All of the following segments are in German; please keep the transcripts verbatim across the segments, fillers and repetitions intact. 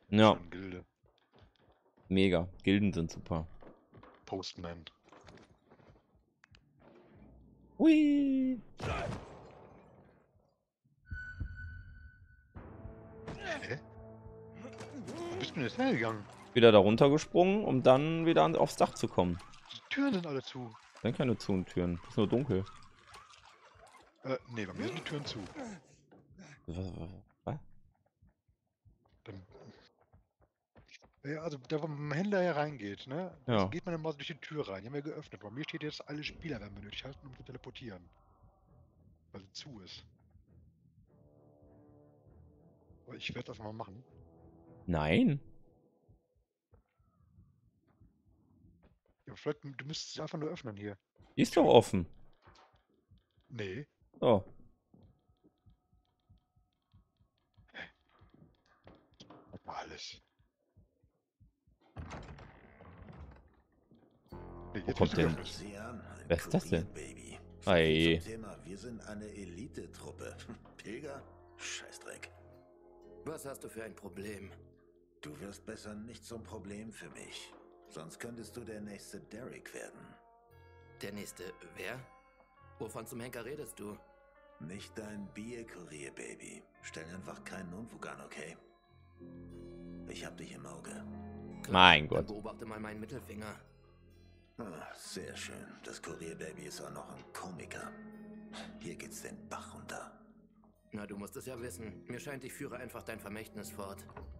Ja, Schön Gilde. mega. Gilden sind super. Postman. Hui. Hä? Wo bist du denn jetzt hergegangen? Wieder da runtergesprungen, um dann wieder an, aufs Dach zu kommen. Die Türen sind alle zu. Dann keine Zu- und Türen. Ist nur dunkel. Äh, nee, bei mir sind die Türen zu. Was? Dann, ja, also da wo mein Händler hier reingeht, ne? Da Ja. geht man dann mal durch die Tür rein. Die haben wir geöffnet. Bei mir steht jetzt, alle Spieler werden benötigt halten, um zu teleportieren. Weil sie zu ist. Aber ich werde das mal machen. Nein. Ja, vielleicht, du müsstest sie einfach nur öffnen hier. Die ist doch offen. Nee. Oh. Aber alles. Nee, Wo jetzt kommt bist du denn? geöffnet. Sieh an, ein Wer ist das denn? Kurierbaby. Ei. Zum Thema, wir sind eine Elite-Truppe. Pilger? Scheißdreck. Was hast du für ein Problem? Du wirst besser nicht zum Problem für mich. Sonst könntest du der nächste Derek werden. Der nächste wer? Wovon zum Henker redest du? Nicht dein Bier-Kurier-Baby. Stell einfach keinen Unfug an, okay? Ich hab dich im Auge. Mein Dann Gott. beobachte mal meinen Mittelfinger. Ah, sehr schön. Das Kurierbaby ist auch noch ein Komiker. Hier geht's den Bach runter. Na, du musst es ja wissen. Mir scheint, ich führe einfach dein Vermächtnis fort.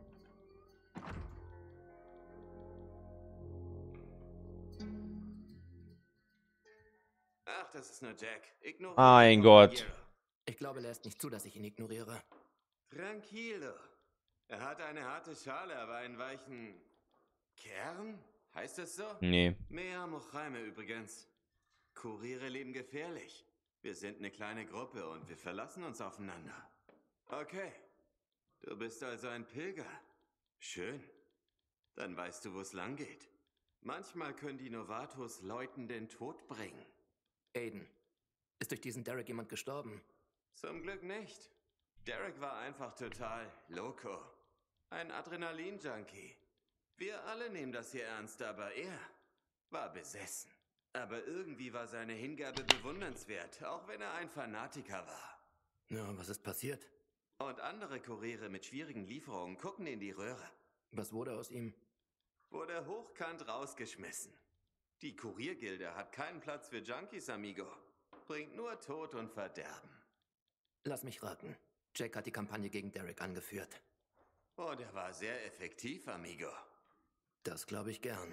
Ach, das ist nur Jack. Ignoriere Mein ihn, Gott. Caballero. Ich glaube, er lässt nicht zu, dass ich ihn ignoriere. Tranquilo. Er hat eine harte Schale, aber einen weichen Kern? Heißt es so? Nee. Mea Mochaime übrigens. Kuriere leben gefährlich. Wir sind eine kleine Gruppe und wir verlassen uns aufeinander. Okay. Du bist also ein Pilger. Schön. Dann weißt du, wo es lang geht. Manchmal können die Novatos Leuten den Tod bringen. Aiden, ist durch diesen Derek jemand gestorben? Zum Glück nicht. Derek war einfach total loco. Ein Adrenalin-Junkie. Wir alle nehmen das hier ernst, aber er war besessen. Aber irgendwie war seine Hingabe bewundernswert, auch wenn er ein Fanatiker war. Ja, was ist passiert? Und andere Kuriere mit schwierigen Lieferungen gucken in die Röhre. Was wurde aus ihm? Wurde hochkant rausgeschmissen. Die Kuriergilde hat keinen Platz für Junkies, amigo. Bringt nur Tod und Verderben. Lass mich raten. Jack hat die Kampagne gegen Derek angeführt. Oh, der war sehr effektiv, amigo. Das glaube ich gern.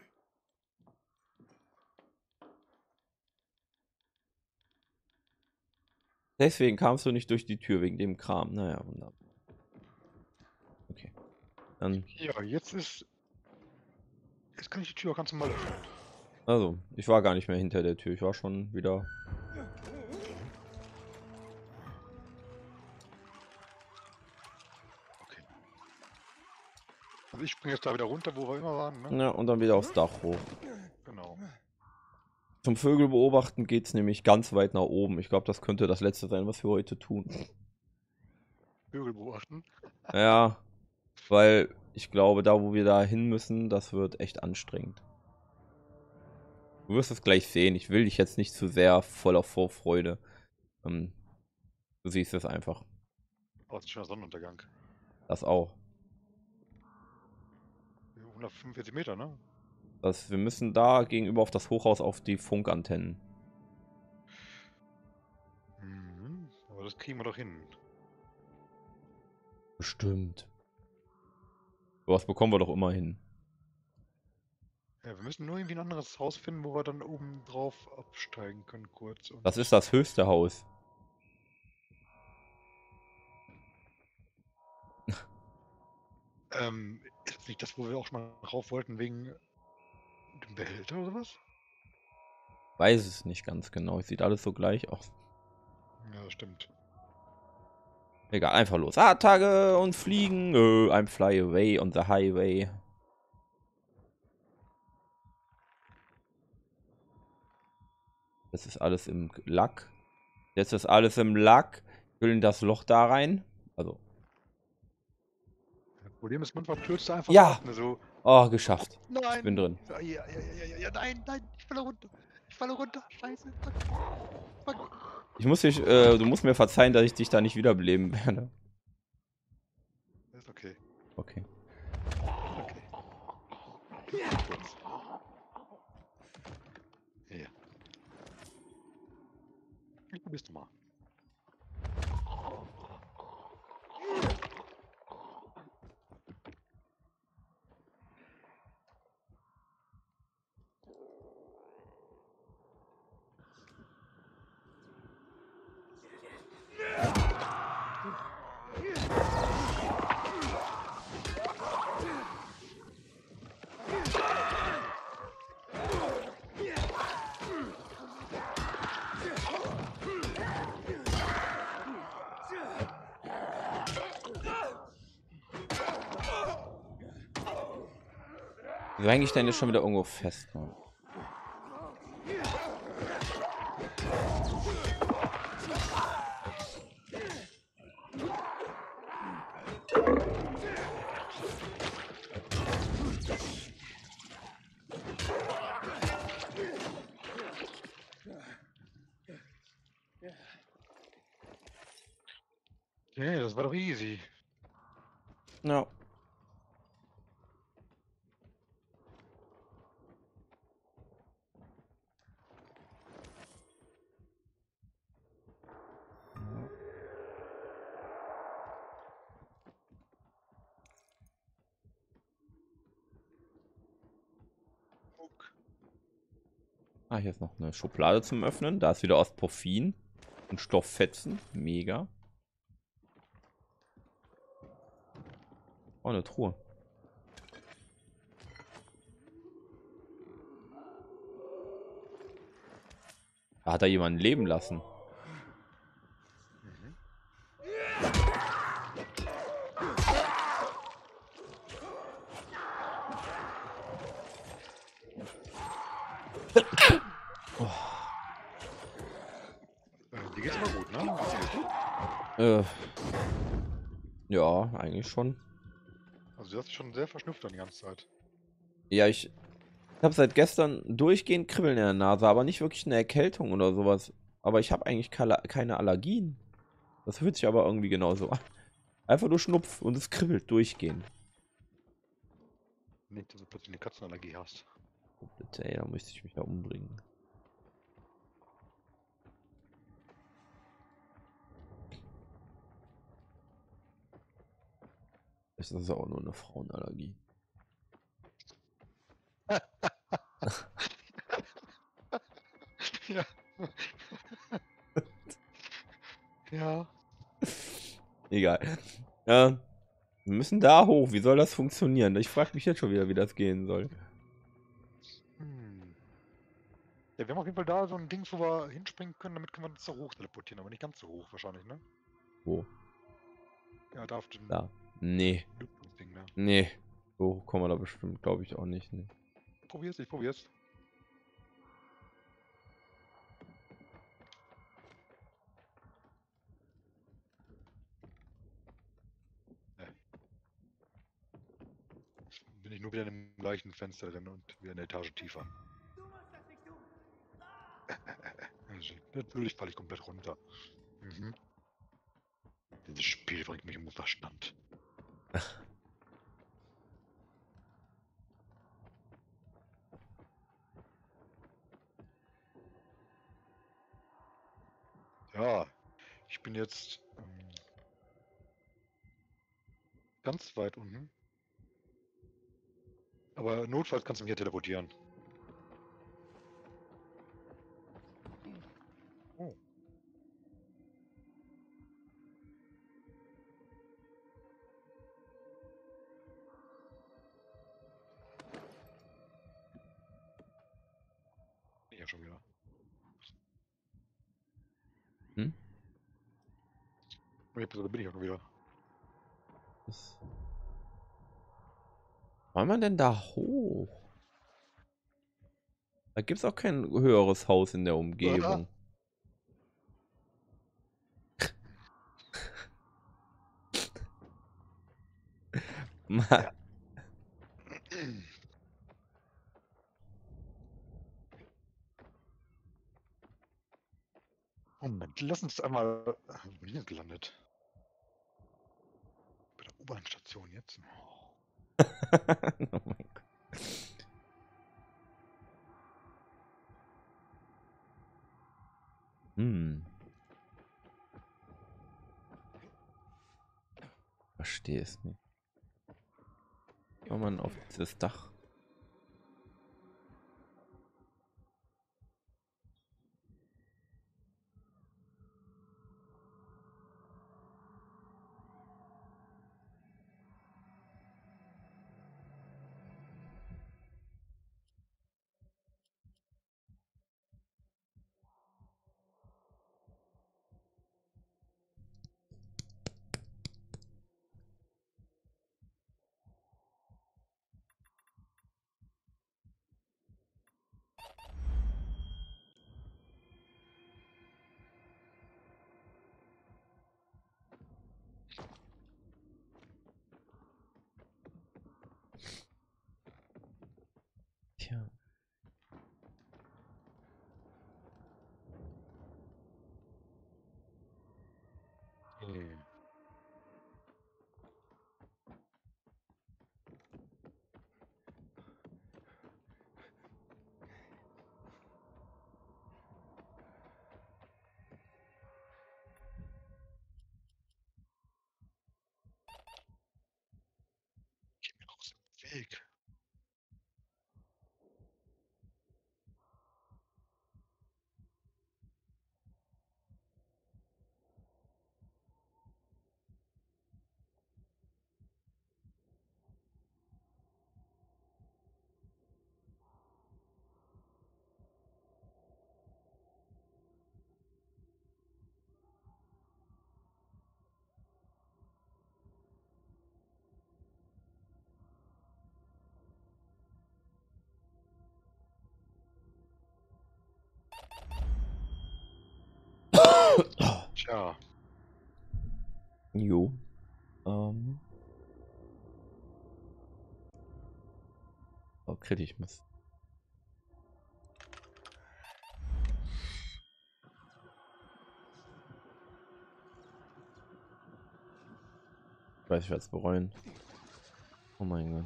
Deswegen kamst du nicht durch die Tür wegen dem Kram. Naja, wunderbar. Okay. Dann, Ja, jetzt ist... Jetzt kann ich die Tür auch ganz normal öffnen. also, ich war gar nicht mehr hinter der Tür. Ich war schon wieder. Okay. Also ich springe jetzt da wieder runter, wo wir immer waren, ne? Ja, und dann wieder aufs Dach hoch. Genau. Zum Vögel beobachten geht es nämlich ganz weit nach oben. Ich glaube, das könnte das letzte sein, was wir heute tun. Vögel beobachten. Ja, weil ich glaube, da wo wir da hin müssen, das wird echt anstrengend. Du wirst es gleich sehen. Ich will dich jetzt nicht zu sehr voller Vorfreude. Ähm, du siehst es einfach. Oh, das ist ein schöner Sonnenuntergang. Das auch. hundertfünfundvierzig Meter, ne? Das, wir müssen da gegenüber auf das Hochhaus auf die Funkantennen. Mhm. Aber das kriegen wir doch hin. Bestimmt. Was bekommen wir doch immer hin. Ja, wir müssen nur irgendwie ein anderes Haus finden, wo wir dann oben drauf absteigen können, kurz. Und Das ist das höchste Haus. ähm, ist das nicht das, wo wir auch schon mal drauf wollten, wegen dem Behälter oder sowas? Weiß es nicht ganz genau. Sieht alles so gleich aus. Ja, das stimmt. Egal, einfach los. Attacke und fliegen. Äh, I'm fly away on the highway. Das ist alles im Lack. Jetzt ist alles im Lack. Füllen das Loch da rein. Also. Problem ist, manchmal stürzt er einfach Ja. ab, ne, so. Oh, geschafft. Nein! Ich bin drin. Ja, ja, ja, ja, ja, ja, nein, nein, ich falle runter. Ich falle runter. Scheiße. Fuck. Fuck. Ich muss dich, äh, du musst mir verzeihen, dass ich dich da nicht wiederbeleben werde. Ist okay. Okay. Okay. Kurz. Ja. Ich probier's mal. Wieso hänge ich denn jetzt schon wieder irgendwo fest? Ne? Okay, das war doch easy. Ja. Ah, hier ist noch eine Schublade zum Öffnen. Da ist wieder aus Porphin und Stofffetzen. Mega. Oh, eine Truhe. Da hat er jemanden leben lassen. Mhm. Oh. Äh, dir geht's mal gut, ne? Geht's dir gut? Äh, ja, eigentlich schon. Also du hast dich schon sehr verschnupft dann die ganze Zeit. Ja, ich habe seit gestern durchgehend Kribbeln in der Nase, aber nicht wirklich eine Erkältung oder sowas. Aber ich habe eigentlich keine Allergien. Das fühlt sich aber irgendwie genauso an. Einfach nur Schnupf und es kribbelt durchgehend. Nicht, dass du plötzlich eine Katzenallergie hast. Oh, bitte, ey, da müsste ich mich da umbringen. Das ist auch nur eine Frauenallergie. Ja. Ja. Egal. Ja, wir müssen da hoch. Wie soll das funktionieren? Ich frage mich jetzt schon wieder, wie das gehen soll. Hm. Ja, wir haben auf jeden Fall da so ein Ding, wo wir hinspringen können, damit können wir uns so hoch teleportieren, aber nicht ganz so hoch wahrscheinlich, ne? Wo? Ja, da auf den Da. Nee. Ding, ne? Nee. So hoch kommen wir da bestimmt, glaube ich, auch nicht. Nee. Probier's, ich probier's. Ne. Bin ich nur wieder in dem gleichen Fenster drin und wieder eine Etage tiefer. Also, natürlich falle ich komplett runter. Mhm. Dieses Spiel bringt mich um den Verstand. Ja, ich bin jetzt ähm, ganz weit unten. Aber notfalls kannst du mich hier teleportieren. Oh. Ich ja schon wieder. Hm? Oh, jetzt bin ich auch schon wieder. Was wollen wir denn da hoch? Da gibt es auch kein höheres Haus in der Umgebung. Ja. Moment, lass uns einmal. Wo bin ich denn gelandet? Bei der U-Bahn-Station jetzt. Oh. Oh mein Gott. Hm. Verstehe es nicht. Kann man auf dieses Dach? Tja. Okay. Geh mir aus dem Weg. Tja. Jo. Ähm. Oh, kritisch muss. Ich weiß, ich werde es bereuen. Oh mein Gott.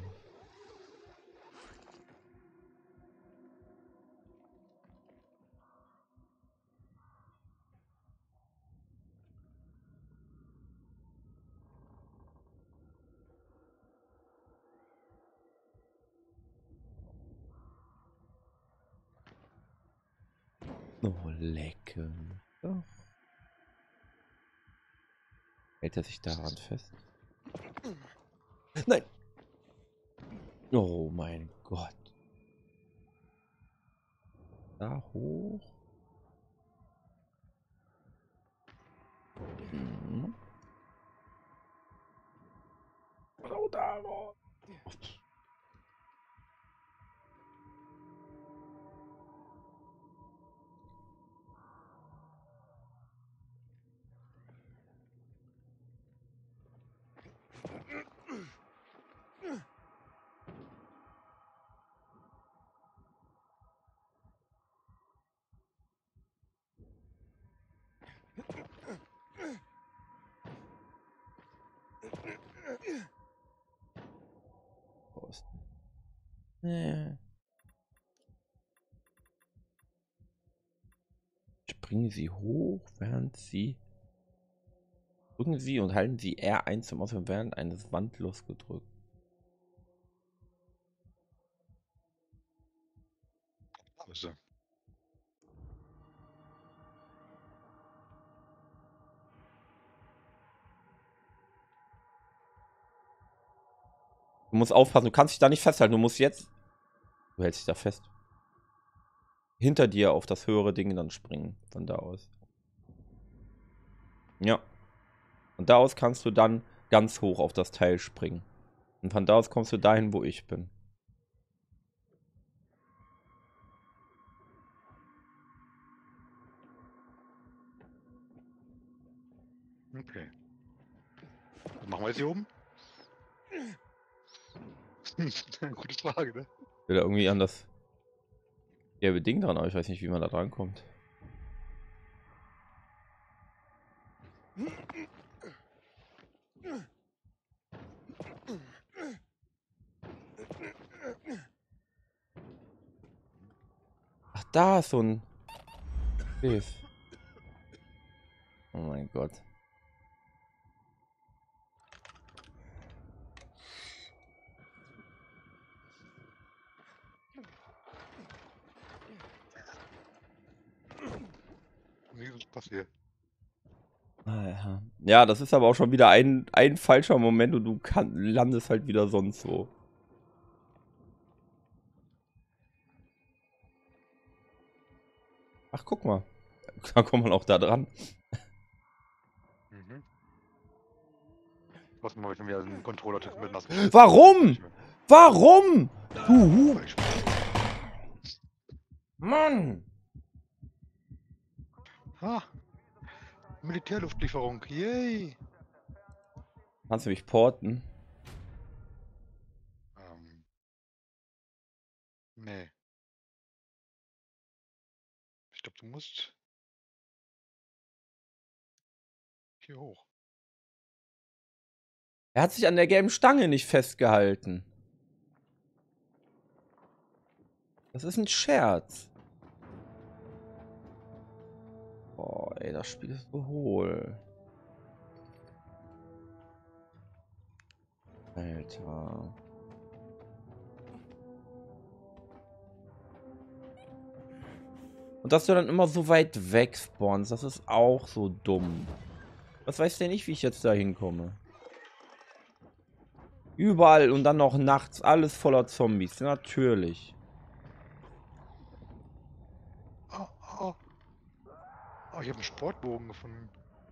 Oh, lecken. Doch. Hält er sich daran fest? Nein! Oh mein Gott. Da hoch. Mhm. Oh, da raus. Raus. Nee. Springen Sie hoch, während Sie. Drücken Sie und halten Sie R eins zum Ausführen während eines Wandlos gedrückt. Also. Du musst aufpassen, du kannst dich da nicht festhalten. Du musst jetzt. Du hältst dich da fest. Hinter dir auf das höhere Ding dann springen. Von da aus. Ja. Und da aus kannst du dann ganz hoch auf das Teil springen. Und von da aus kommst du dahin, wo ich bin. Okay. Was machen wir jetzt hier oben? Gute Frage, ne? Ich will da irgendwie an das gelbe Ding dran, aber ich weiß nicht, wie man da dran kommt. Ach, da ist so ein Gefäß. Oh mein Gott. Wie ist das passiert? Ja, das ist aber auch schon wieder ein, ein falscher Moment und du kann, landest halt wieder sonst so. Ach, guck mal. Da kommt man auch da dran. Mhm. Was mal schon wieder einen Controller mit lassen. Warum? Warum? Du Hu- Mann! Ha! Militärluftlieferung, yay! Kannst du mich porten? Ähm. Nee. Ich glaube, du musst hier hoch. Er hat sich an der gelben Stange nicht festgehalten. Das ist ein Scherz. Boah, ey, das Spiel ist so hohl. Alter. Und dass du dann immer so weit weg spawnst, das ist auch so dumm. Was weiß der nicht, wie ich jetzt da hinkomme? Überall und dann noch nachts alles voller Zombies. Natürlich. Oh, oh. Oh, ich habe einen Sportbogen gefunden.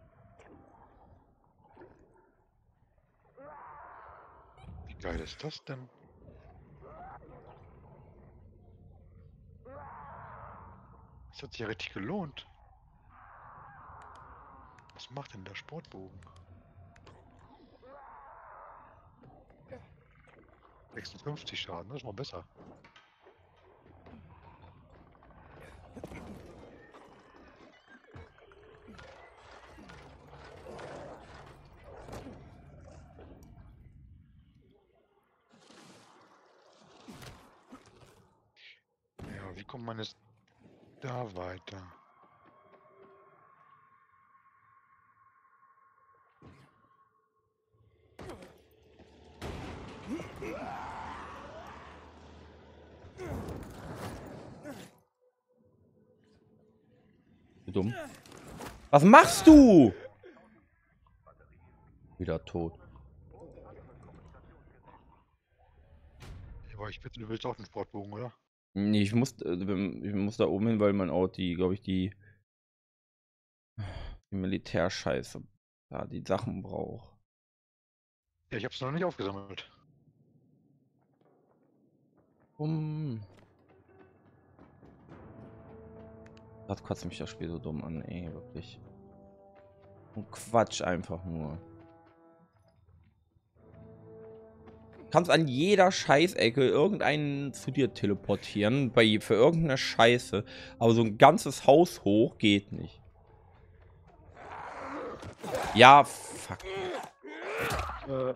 Wie geil ist das denn? Das hat sich ja richtig gelohnt. Was macht denn der Sportbogen? sechsundfünfzig Schaden, das ist mal besser. Ja, wie kommt man jetzt da weiter? Dumm. Was machst du? Wieder tot. Aber ich bitte, du willst auch einen Sportbogen, oder? Nee, ich muss, äh, ich muss da oben hin, weil mein Auto, die, glaube ich, die, die Militärscheiße, da die Sachen braucht. Ja, ich hab's noch nicht aufgesammelt. Um. Das kotzt mich das Spiel so dumm an, ey, wirklich. Und Quatsch einfach nur. Du kannst an jeder Scheißecke irgendeinen zu dir teleportieren, bei, für irgendeine Scheiße. Aber so ein ganzes Haus hoch geht nicht. Ja, fuck. Äh.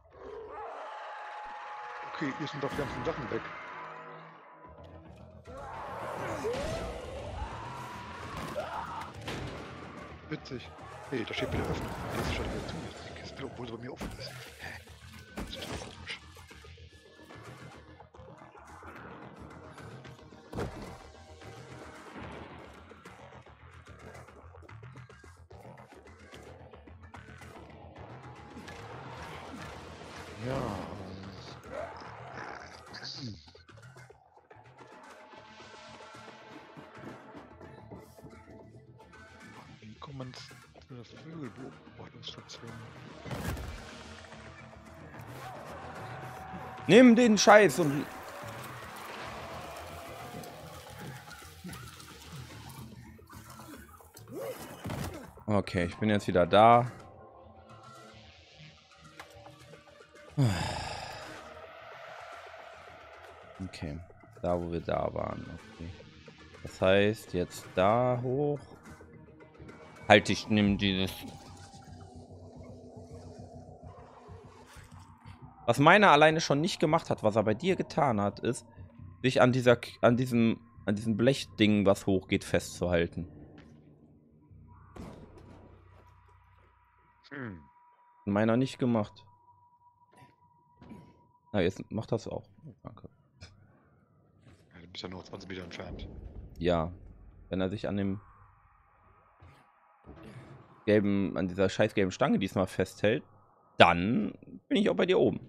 Okay, hier sind doch die ganzen Sachen weg. Witzig. Hey, da steht wieder öffnen. Jetzt ist schon wieder zu, jetzt ist die Kiste, obwohl sie bei mir offen ist. Hä? Das ist doch komisch. Ja. ähm. Wie kommt man zu der Vögelbeobachtungsstation? Nimm den Scheiß und... Okay, ich bin jetzt wieder da. Okay. Da, wo wir da waren. Okay. Das heißt, jetzt da hoch. Halt, ich nehme dieses... Was meiner alleine schon nicht gemacht hat, was er bei dir getan hat, ist, sich an dieser, an diesem, an diesem Blechding, was hochgeht, festzuhalten. Hm. Meiner nicht gemacht. Na, jetzt macht das auch. Danke. Ja, du bist ja nur zwanzig Meter entfernt. Ja. Wenn er sich an dem gelben, an dieser scheiß gelben Stange diesmal festhält, dann bin ich auch bei dir oben.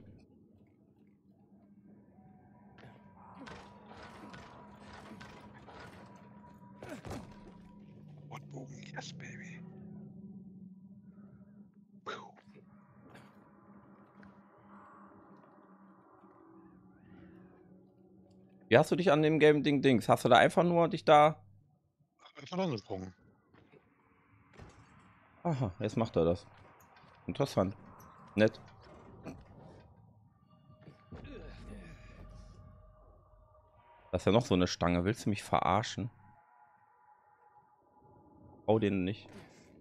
Bogen, yes, baby. Puh. Wie hast du dich an dem gelben Ding Dings? Hast du da einfach nur dich da... Einfach angesprungen. Aha, jetzt macht er das. Interessant. Nett. Das ist ja noch so eine Stange. Willst du mich verarschen? Hau den nicht.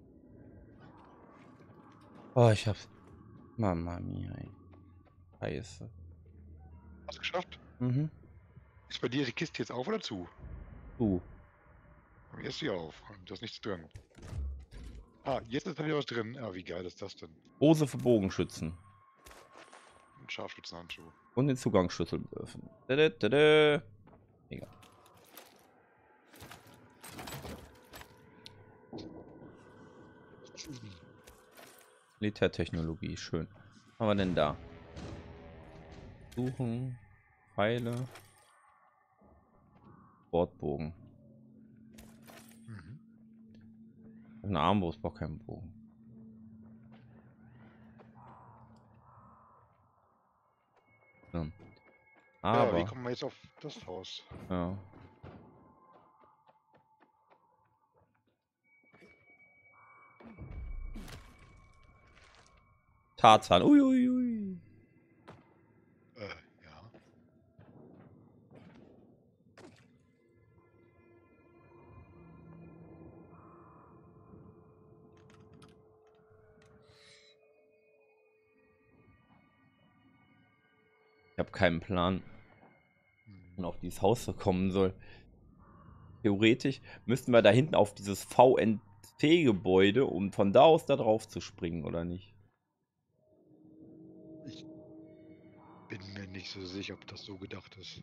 Oh, ich hab's. Mama mia, ey. Scheiße. Hast du geschafft? Mhm. Ist bei dir die Kiste jetzt auf oder zu? Du. Bei mir ist sie auf. Da ist nichts drin. Ah, jetzt ist da wieder was drin. Ah, wie geil ist das denn? Hose für Bogenschützen. Ein Scharfschützenhandschuh. Und den Zugangsschlüssel öffnen. Tada, tada. Egal. Militärtechnologie, schön. Was haben wir denn da? Suchen, Pfeile, Bordbogen. Mhm. Eine Armbrust braucht keinen Bogen. Ja. Ja, wie Aber, kommen wir jetzt auf das Haus? ja. Tarzan, uiuiui. Ui, ui. Äh, ja. Ich habe keinen Plan, Hm. und auf dieses Haus zu kommen soll. Theoretisch müssten wir da hinten auf dieses V N T-Gebäude, um von da aus da drauf zu springen, oder nicht? Ich bin mir nicht so sicher, ob das so gedacht ist.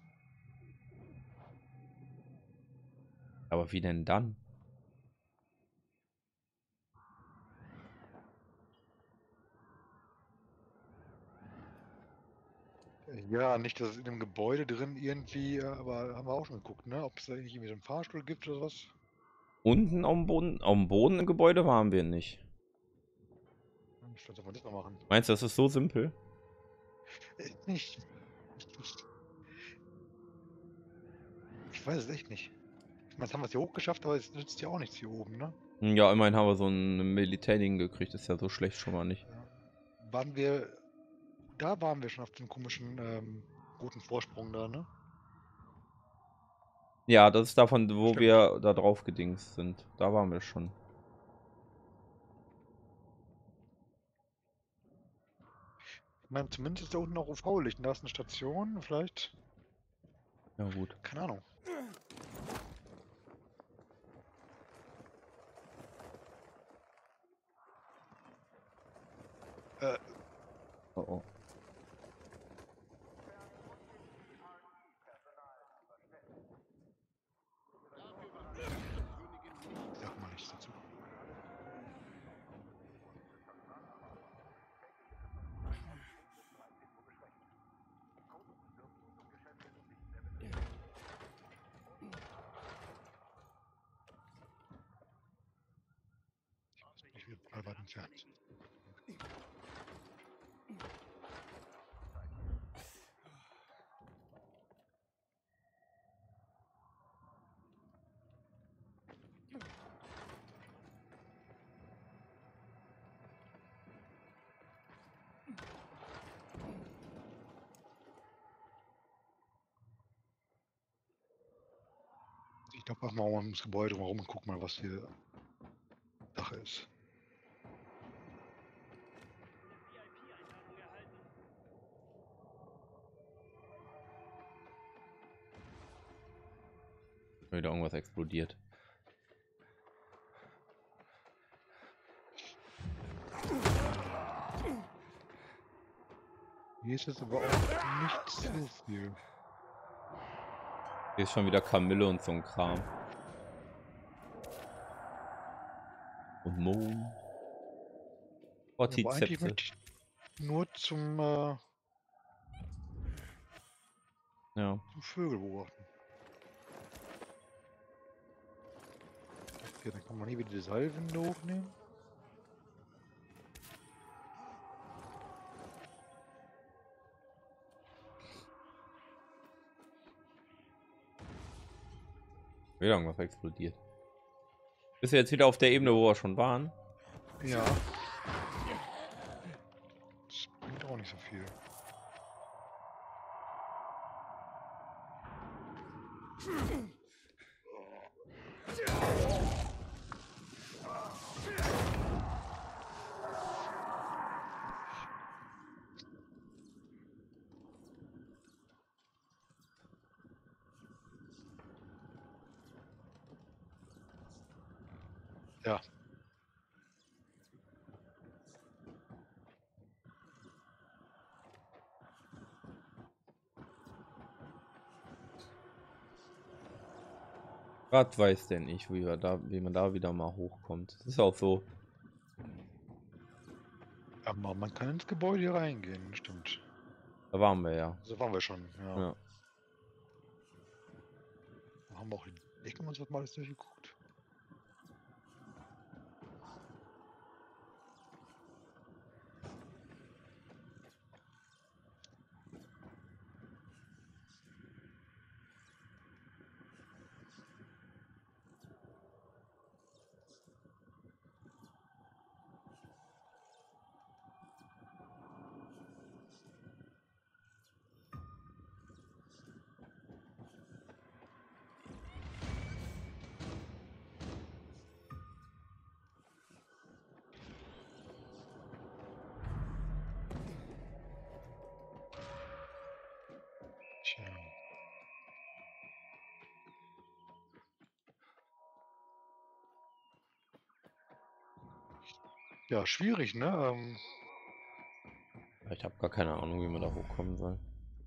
Aber wie denn dann? Ja, nicht, dass es in dem Gebäude drin irgendwie, äh, aber haben wir auch schon geguckt, ne? Ob es da irgendwie so einen Fahrstuhl gibt oder was? Unten am Boden, am Boden im Gebäude waren wir nicht. Hm, Vielleicht soll man das mal machen. Meinst du, das ist so simpel? Äh, nicht. Ich, ich, ich weiß es echt nicht. Ich meine, jetzt haben wir es hier hochgeschafft, aber es nützt ja auch nichts hier oben, ne? Ja, immerhin haben wir so ein Militärding gekriegt. Ist ja so schlecht schon mal nicht. Ja. Waren wir. Da waren wir schon auf dem komischen ähm, roten Vorsprung da, ne? Ja, das ist davon, wo Stimmt. wir da drauf gedingst sind. Da waren wir schon. Ich meine, zumindest ist da unten auch U V-Licht. Da ist eine Station, vielleicht. Ja, gut. Keine Ahnung. Äh, Oh, oh. sag mal nichts dazu. Ich bin total weit entfernt. Ich glaube, mach mal ums Gebäude rum und guck mal, was hier Sache ist. Wieder irgendwas explodiert. Hier ist jetzt aber auch nicht so viel. Hier ist schon wieder Kamille und so ein Kram. Und Mohn. Aber eigentlich Cordycepse. möchte ich nur zum, äh, Ja. zum Vögel beobachten. Okay, dann kann man hier wieder die Seilwinde hochnehmen. Wieder irgendwas explodiert. Bist du jetzt wieder auf der Ebene, wo wir schon waren? Ja. Das bringt auch nicht so viel. Ja. Was weiß denn ich, wie, wir da, wie man da wieder mal hochkommt. Das ist auch so. Aber man kann ins Gebäude hier reingehen, stimmt. Da waren wir ja. So waren wir schon, ja. Ja. Wir haben auch in Ecken uns das mal alles durchgeguckt. Tja. Ja, schwierig, ne? Ähm, Ich habe gar keine Ahnung, wie man da hochkommen soll.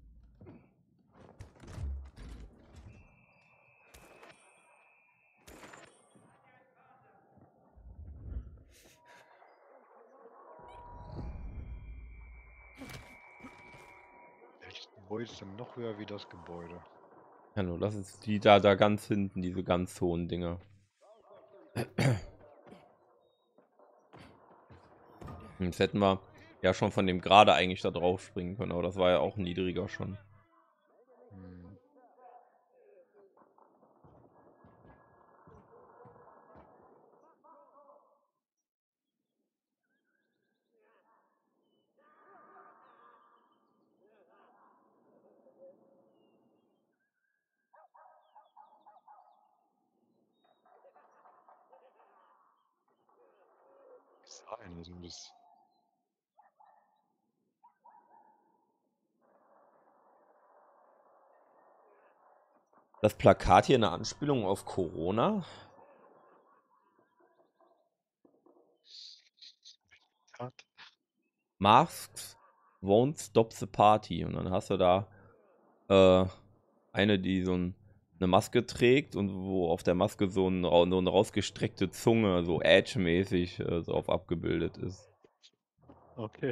welches Gebäude ist denn noch höher wie das Gebäude? Ja, nur das ist die da, da ganz hinten, diese ganz hohen Dinger. Jetzt hätten wir ja schon von dem gerade eigentlich da drauf springen können, aber das war ja auch niedriger schon. Hm. Sein, also das. Das Plakat hier eine Anspielung auf Corona. Hat. Masks won't stop the party. Und dann hast du da äh, eine, die so ein, eine Maske trägt und wo auf der Maske so, ein, so eine rausgestreckte Zunge, so Edge-mäßig äh, so auf abgebildet ist. Okay.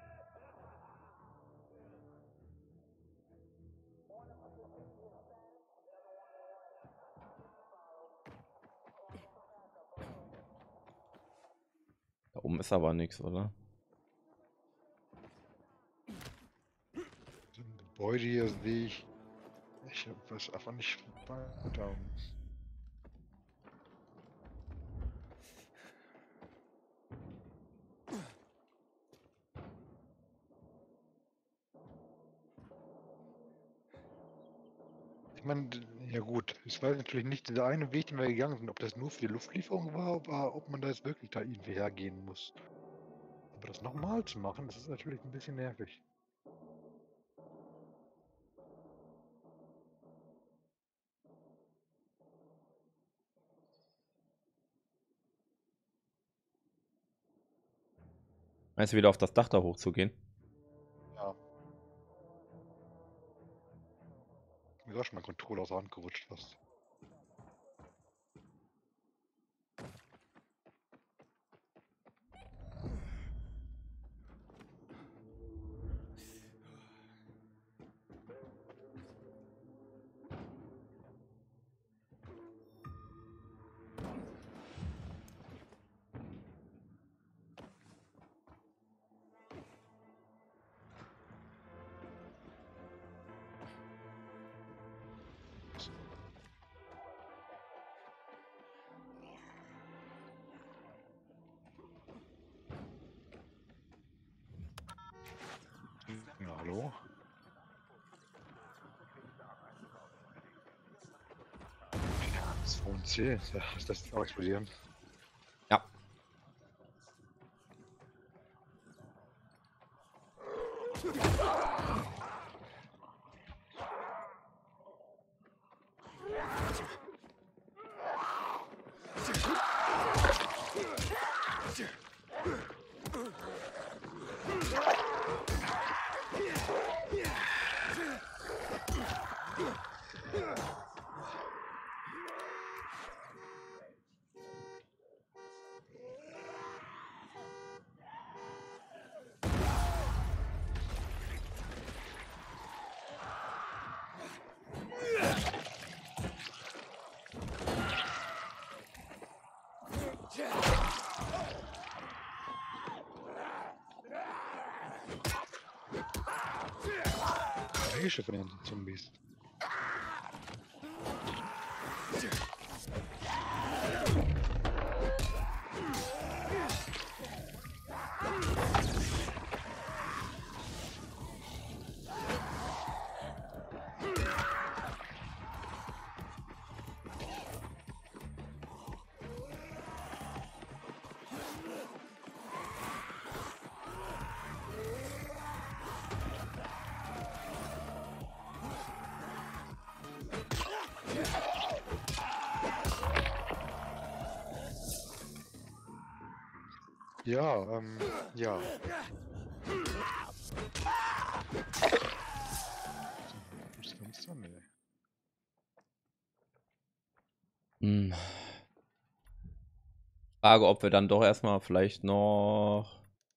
Da oben ist aber nichts, oder? So ein Gebäude hier sehe ich. Ich weiß einfach nicht weiter. Ich meine, ja gut, ich weiß natürlich nicht, dieser eine Weg, den wir gegangen sind, ob das nur für die Luftlieferung war, oder ob man da jetzt wirklich da irgendwie hergehen muss. Aber das nochmal zu machen, das ist natürlich ein bisschen nervig. Meinst du wieder auf das Dach da hochzugehen? Ja. Mir ist auch schon mein Controller aus der Hand gerutscht fast. Ja, hallo? Ja, das V und C, ja, ist das auch explodieren? Ja. Welche von den Zombies? Ja, ähm, ja. Gibt's Fenster? Nee. Hm. Frage, ob wir dann doch erstmal vielleicht noch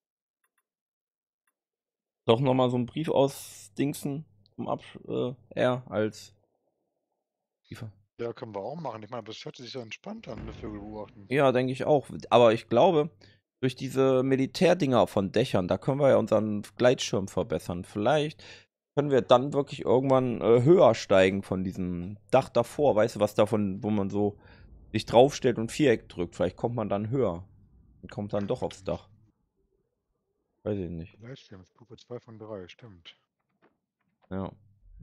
doch noch mal so einen Brief ausdingsen vom Ab äh, R als Liefer. Ja, können wir auch machen. Ich meine, das hört sich ja entspannt an, ne, Vögel beobachten. Ja, denke ich auch. Aber ich glaube, durch diese Militärdinger von Dächern, da können wir ja unseren Gleitschirm verbessern. Vielleicht können wir dann wirklich irgendwann äh, höher steigen von diesem Dach davor. Weißt du, was davon, wo man so sich draufstellt und Viereck drückt. Vielleicht kommt man dann höher und kommt dann doch aufs Dach. Weiß ich nicht. Gleitschirm, Stufe zwei von drei, stimmt. Ja.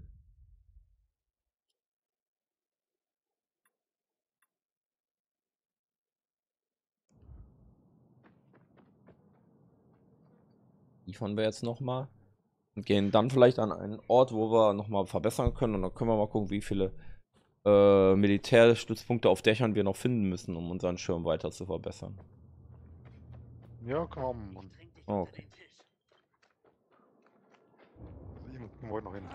Liefern wir jetzt nochmal und gehen dann vielleicht an einen Ort, wo wir nochmal verbessern können. Und dann können wir mal gucken, wie viele äh, Militärstützpunkte auf Dächern wir noch finden müssen, um unseren Schirm weiter zu verbessern. Ja, können wir auch mal machen. Oh, okay. Also, irgendwo können wir heute noch hin.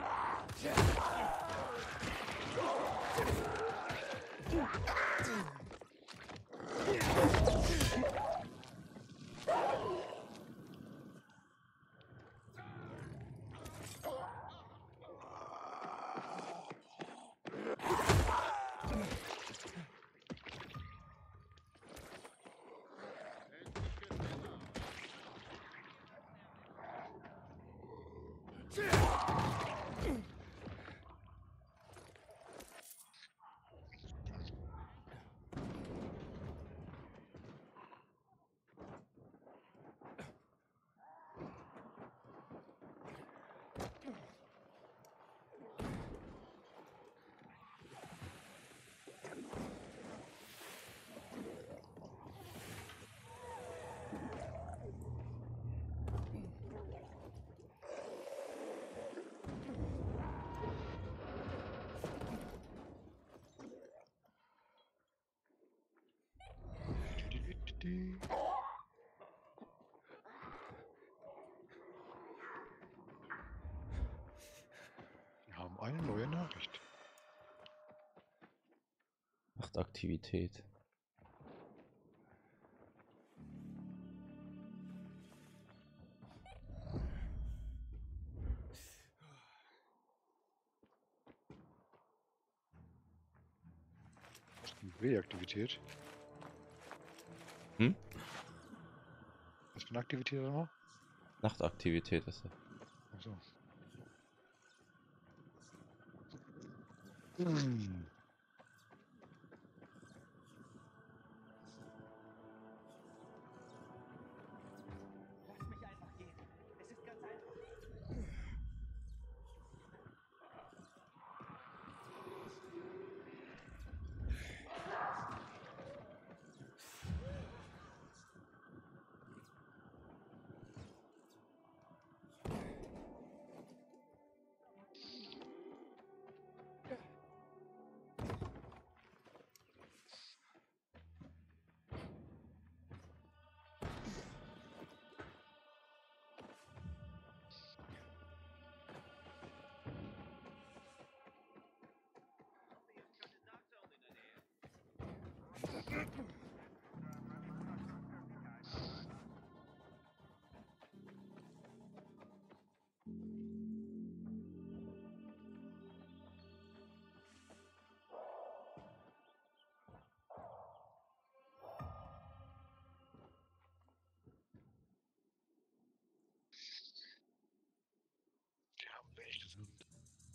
die. Wir haben eine neue Nachricht. Nachtaktivität. Reaktivität. Hm? Was für eine Aktivität da noch? Nachtaktivität ist das. Achso. Hm. Lass mich einfach gehen. Es ist ganz einfach. Die haben wenig gesund.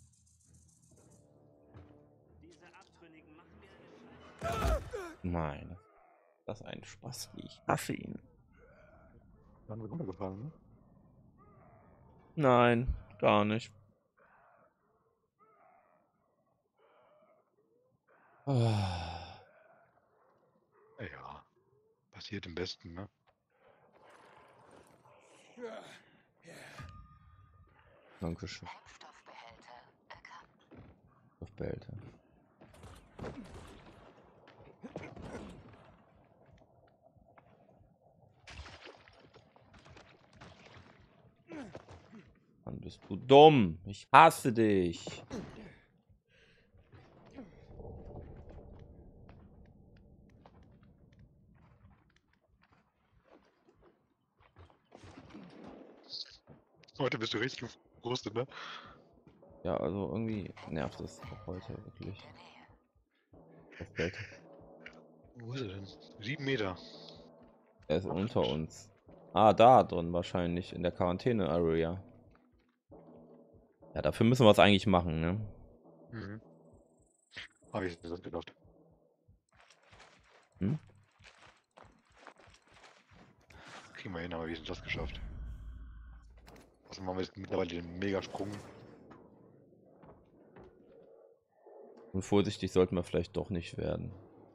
Diese Abtrünnigen machen mir eine Scheiße. Nein. Das ist ein Spaß. Ich hasse ihn. Waren wir runtergefallen, ne? Nein, gar nicht. Ah, Ja. Passiert im Besten, ne? Dankeschön. Stoffbehälter erkannt. Stoffbehälter. Mann, bist du dumm. Ich hasse dich. Heute bist du richtig gefrustet, ne? Ja, also irgendwie nervt es auch heute wirklich. Stoffbehälter. Wo ist er denn? Sieben Meter. Er ist unter uns. Ah, da drin wahrscheinlich, in der Quarantäne-Area. Ja, dafür müssen wir es eigentlich machen, ne? Mhm. Hab ich das gedacht. Hm? Kriegen wir hin, aber wie ist das geschafft? Also machen wir jetzt mittlerweile den Megasprung. Und vorsichtig sollten wir vielleicht doch nicht werden.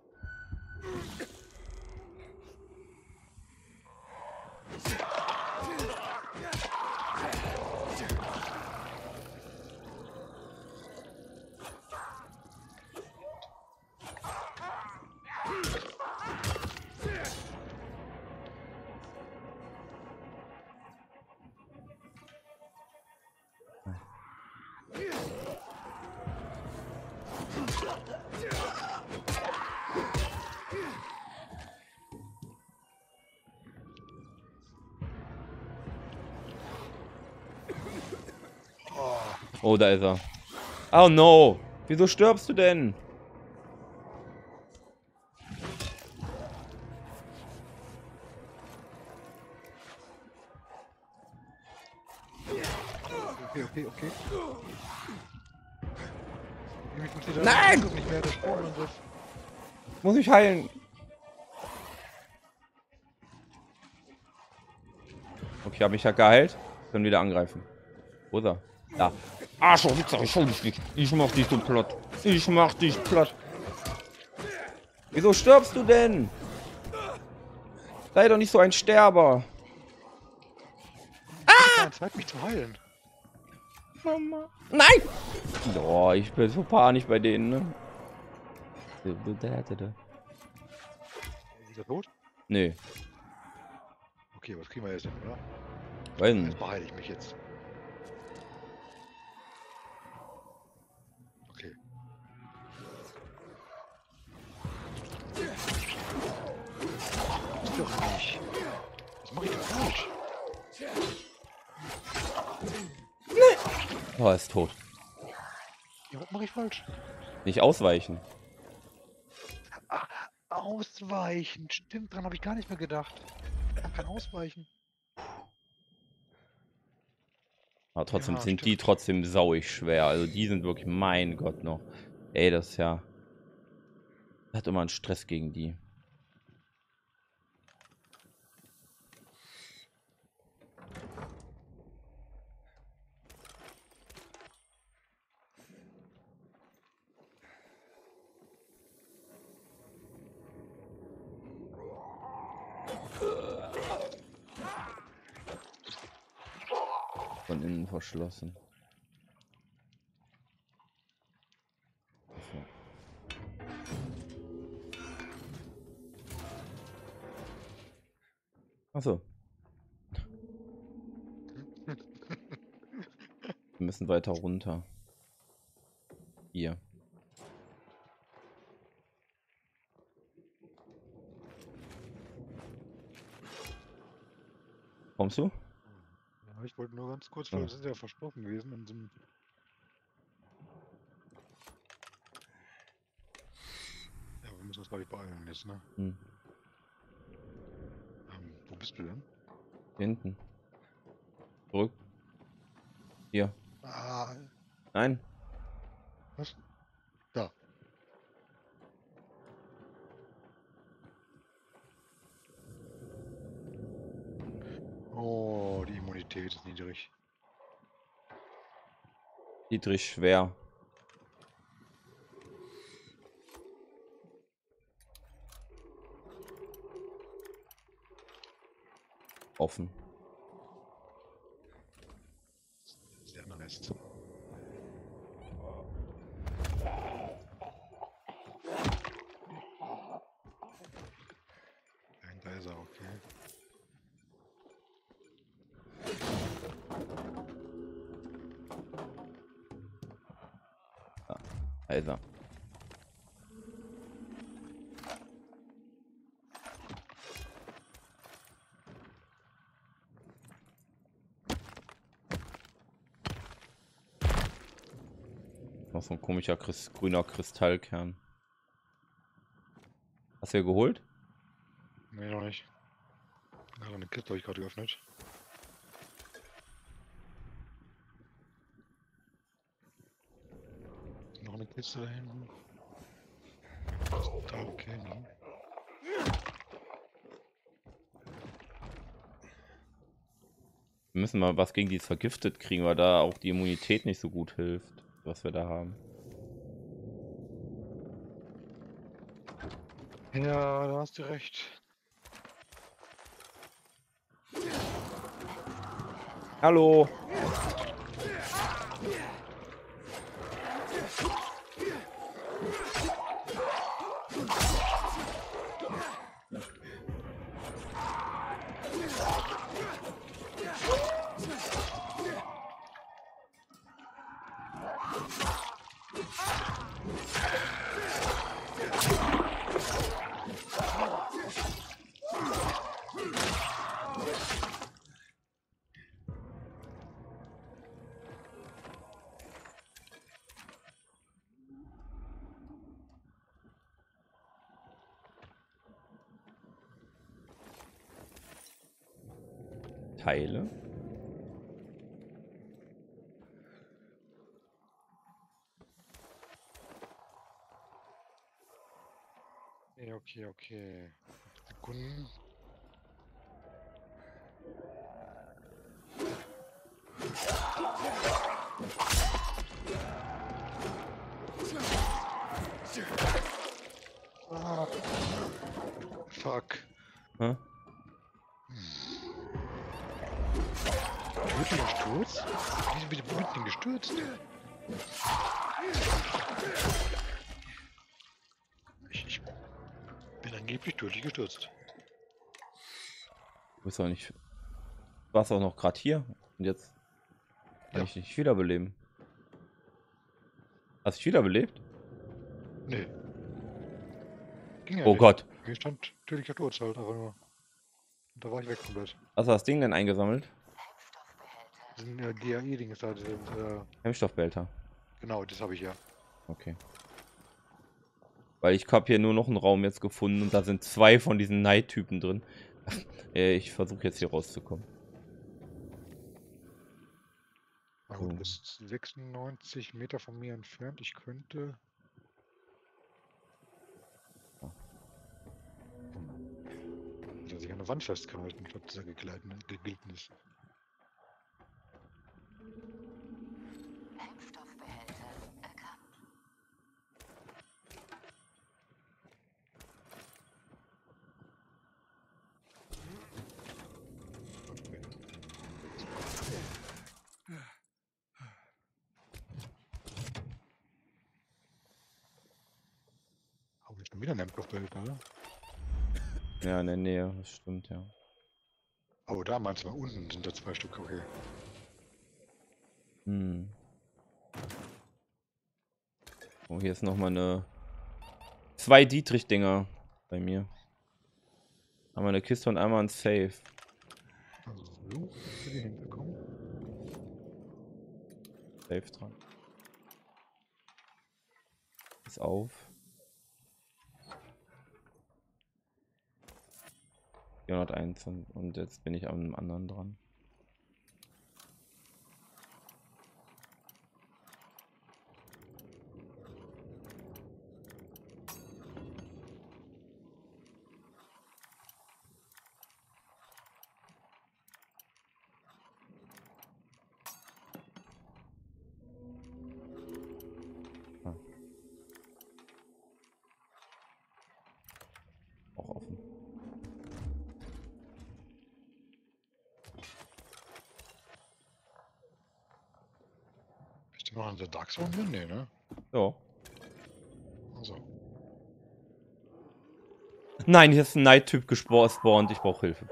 Oh, da ist er. Oh no. Wieso stirbst du denn? Okay, okay, okay. Irgendwie funktioniert Nein! das nicht mehr, der Sprung und so. Muss ich heilen? Okay, ich habe mich ja geheilt. Können wieder angreifen. Wo ist er? Da. Arschloch, ich hol dich nicht. Ich mach dich so platt. Ich mach dich platt. Wieso stirbst du denn? Sei doch nicht so ein Sterber. Ah! Zeit, mich zu heilen. Mama. Nein! Boah, ich bin so panisch bei denen, ne? Ist er tot? Nee, Okay, was kriegen wir jetzt hin, oder? weiß Jetzt nicht. beheile ich mich jetzt. Okay. Ist doch nicht. Was mache ich denn falsch? Oh, er ist tot. Ja, was mache ich falsch? Nicht ausweichen. Ah, ausweichen. Stimmt, dran habe ich gar nicht mehr gedacht. Man kann ausweichen. Aber trotzdem Ja, sind stimmt. die trotzdem sauig schwer. Also die sind wirklich, mein Gott noch. Ey, das ist ja... Hat immer einen Stress gegen die. Von innen verschlossen. So. Achso. Wir müssen weiter runter. Hier. Kommst du? Ja, ich wollte nur ganz kurz, Ja. weil das ist ja versprochen gewesen in so einem. Ja, wir müssen uns gleich beeilen jetzt, ne? Hm. Ähm, wo bist du denn? Hier hinten. Zurück. Hier. Ah, Nein. was? Da. Oh, die Immunität ist niedrig. Dietrich schwer. Offen. Sehr Rest. Dahinter ist er, okay. Also. Noch so ein komischer Chris grüner Kristallkern. Hast du hier geholt? Nee, noch nicht. Ja, eine Kiste habe ich gerade geöffnet. Noch eine Kiste da hinten. Da, okay, ne? Wir müssen mal was gegen die vergiftet kriegen, weil da auch die Immunität nicht so gut hilft, was wir da haben. Ja, da hast du recht. Hallo. Teile. Ja, okay, okay. Sekunden. Ah. Fuck. Hä? Wird der gestürzt? Wieso wird der denn gestürzt? Ich, ich bin angeblich tödlich gestürzt. Du bist doch nicht. Du warst auch noch gerade hier. Und jetzt kann Ja. ich dich wiederbeleben. Hast du dich wiederbelebt? Nee. Ging ja Oh nicht. Gott. Hier stand tödlicher Tod halt einfach nur. Und da war ich weg komplett. Hast du das Ding denn eingesammelt? Das sind äh, G A I-Dinge da, die sind, äh, Hemmstoffbehälter. genau, das habe ich ja. Okay. Weil ich habe hier nur noch einen Raum jetzt gefunden und da sind zwei von diesen Night-Typen drin. Äh, ich versuche jetzt hier rauszukommen. Na gut, So. du bist sechsundneunzig Meter von mir entfernt. Ich könnte. Hm. Hat er sich an der Wand festgehalten, statt dass er gegleiten, geglitten ist. Hemmstoffbehälter erkannt. Habe ich schon wieder ein Hemmstoffbehälter, oder? Ja, in der Nähe, das stimmt, ja. Oh, da meinst du mal, unten sind da zwei Stück, okay. Hm. Oh, hier ist nochmal eine. Zwei Dietrich-Dinger bei mir. Einmal eine Kiste und einmal ein Safe. Also so, will ich hinbekommen. Safe dran. Ist auf. vierhunderteins und, und jetzt bin ich an einem anderen dran. Ah. Auch offen. Bist du noch in der Dark Zone drin? Nee, ne? Ja. Also. Nein, hier ist ein Night-Typ gespawnt. Ich brauche Hilfe.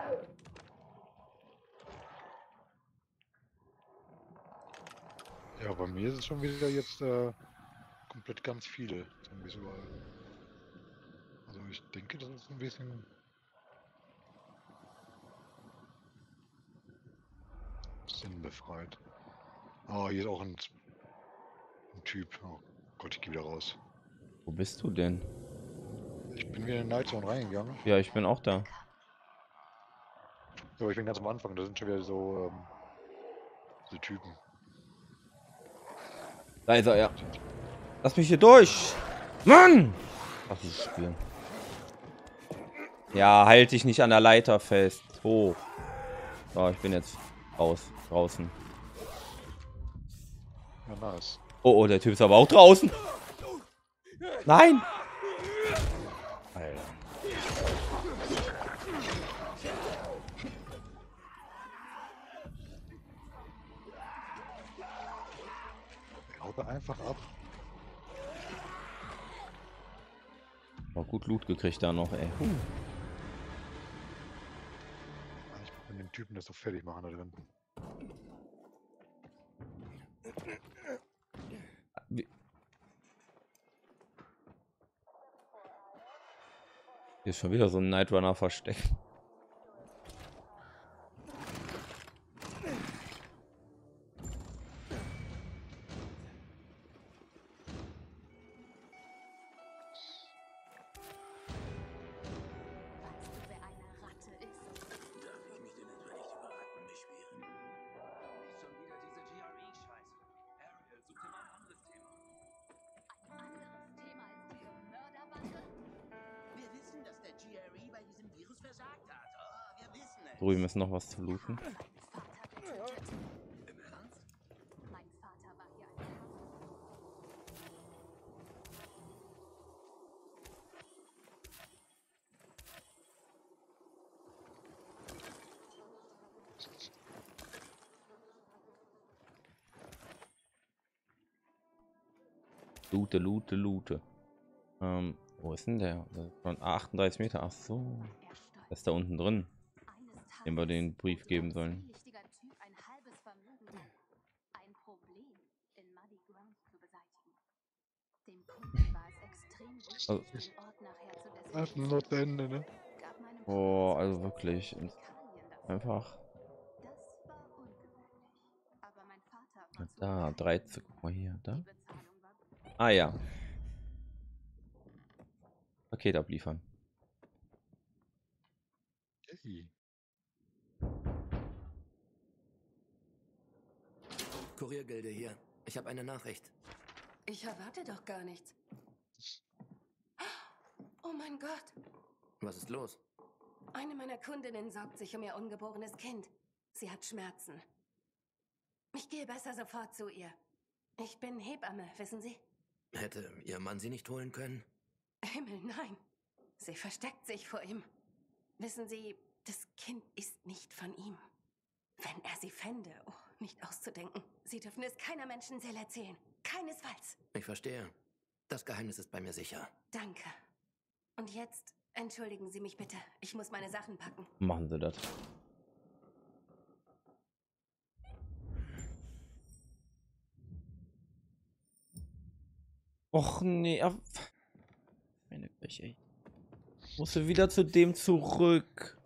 Ja, bei mir ist es schon wieder jetzt äh, komplett ganz viele Zombies überall. Also ich denke, das ist ein bisschen sinnbefreit. Ah, hier ist auch ein, ein Typ. Oh Gott, ich gehe wieder raus. Wo bist du denn? Ich bin wieder in die Night Zone reingegangen. Ja, ich bin auch da. Ja, aber ich bin ganz am Anfang, da sind schon wieder so, ähm, so Typen. Da ist er, ja. Lass mich hier durch! Mann! Ach, dieses Spiel. Ja, halt dich nicht an der Leiter fest. Hoch. So, ich bin jetzt raus. Draußen. Ja, nice. Oh, oh, der Typ ist aber auch draußen. Nein! Alter. Haut er einfach ab. Oh, gut Loot gekriegt da noch, ey. Huh. Ich bin den Typen das doch fertig machen da drin. Wie- Hier ist schon wieder so ein Nightrunner versteckt. Weißt du, wer eine Ratte ist? Darf ich mich denn etwa nicht über Ratten beschweren? Nicht schon wieder diese G R E-Scheiße. Ariel, such dir mal ein anderes Thema. Ein anderes Thema als diese Mörderbande? Wir wissen, dass der G R E bei diesem Virus versagt hat. Oh, wir wissen es. Drüben ist noch was zu looten. Mein Vater getötet. Im Ernst? Mein Vater war hier ein Kampf. Loote, loote, loote. Ähm, wo ist denn der? Das ist von achtunddreißig Meter. Ach so. Er stand Der ist da unten drin. eines dem wir den Brief geben sollen. Zwielichtiger Typ ein halbes Vermögen hat. Ein Problem in Muddy Grounds zu beseitigen. Dem Kunden war es extrem wichtig, Also- den Ort nachher zu Einfach desinfizieren. nur zu Ende, ne? Gab meinem Oh, Kunden also zwei wirklich. Chemikalien dafür. Einfach. Das war ungewöhnlich. Aber mein Vater war Na zu da, bescheiden. dreizehn. Guck mal hier, Die da. Bezahlung war gut. Ah ja. Paket abliefern. Hey. Kuriergilde hier. Ich habe eine Nachricht. Ich erwarte doch gar nichts. Oh mein Gott. Was ist los? Eine meiner Kundinnen sorgt sich um ihr ungeborenes Kind. Sie hat Schmerzen. Ich gehe besser sofort zu ihr. Ich bin Hebamme, wissen Sie? Hätte Ihr Mann Sie nicht holen können? Himmel, nein. Sie versteckt sich vor ihm. Wissen Sie, das Kind ist nicht von ihm. Wenn er sie fände, oh, nicht auszudenken. Sie dürfen es keiner Menschenseele erzählen. Keinesfalls. Ich verstehe. Das Geheimnis ist bei mir sicher. Danke. Und jetzt entschuldigen Sie mich bitte. Ich muss meine Sachen packen. Machen Sie das. Och nee. ah, Meine Pech, ey. Musste wieder zu dem zurück.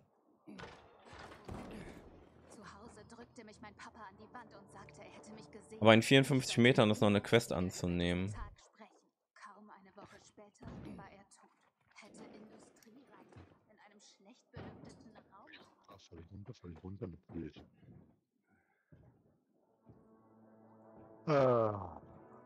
Zu Hause drückte mich mein Papa an die Wand und sagte, er hätte mich gesehen. Aber in vierundfünfzig Metern ist noch eine Quest anzunehmen. Tag sprechen. Kaum eine Woche später war er tot. Hätte Industriereich in einem schlecht belüfteten Raum. Ah, voll runter, voll runter mit Bild. Ah.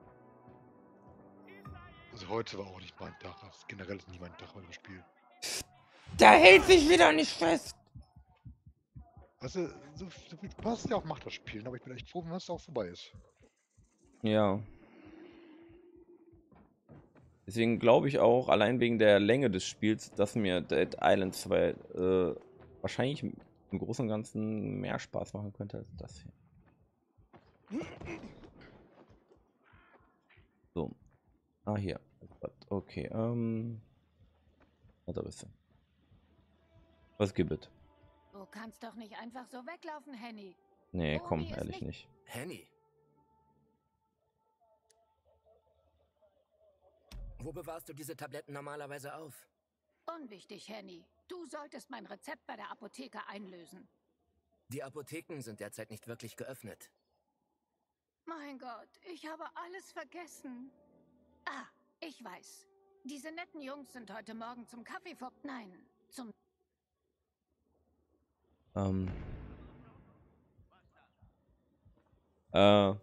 Also heute war auch nicht mein Tag. Das ist generell ist nie mein Tag heute im Spiel. Da hält sich wieder nicht fest. Weißt du, so, so viel Spaß ja auch macht das Spielen, aber ich bin echt froh, wenn das auch vorbei ist. Ja. Deswegen glaube ich auch, allein wegen der Länge des Spiels, dass mir Dead Island zwei äh, wahrscheinlich im Großen und Ganzen mehr Spaß machen könnte als das hier. So. Ah, hier. Okay, ähm. Da bist du. Was gibt es? Du kannst doch nicht einfach so weglaufen, Henny. Nee, Omi komm, ist ehrlich nicht- nicht. Henny. Wo bewahrst du diese Tabletten normalerweise auf? Unwichtig, Henny. Du solltest mein Rezept bei der Apotheke einlösen. Die Apotheken sind derzeit nicht wirklich geöffnet. Mein Gott, ich habe alles vergessen. Ah, ich weiß. Diese netten Jungs sind heute Morgen zum Kaffee vor... Nein, zum... Ähm. Äh.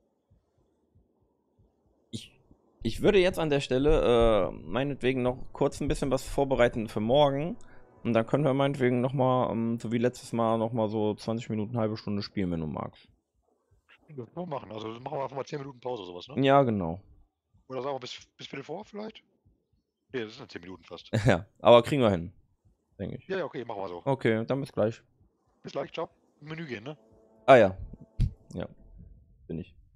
Ich, ich würde jetzt an der Stelle äh, meinetwegen noch kurz ein bisschen was vorbereiten für morgen. Und dann können wir meinetwegen nochmal, ähm, so wie letztes Mal, nochmal so zwanzig Minuten, halbe Stunde spielen, wenn du magst. Das können wir machen. Also machen wir einfach mal zehn Minuten Pause oder sowas, ne? Ja, genau. Oder sagen wir bis, bis Viertel vor vielleicht? Nee, das sind zehn Minuten fast. Ja, aber kriegen wir hin. Denke ich. Ja, ja, okay, machen wir so. Okay, dann bis gleich. Bis gleich, ciao. Menü gehen, ne? Ah ja. Ja. Bin ich.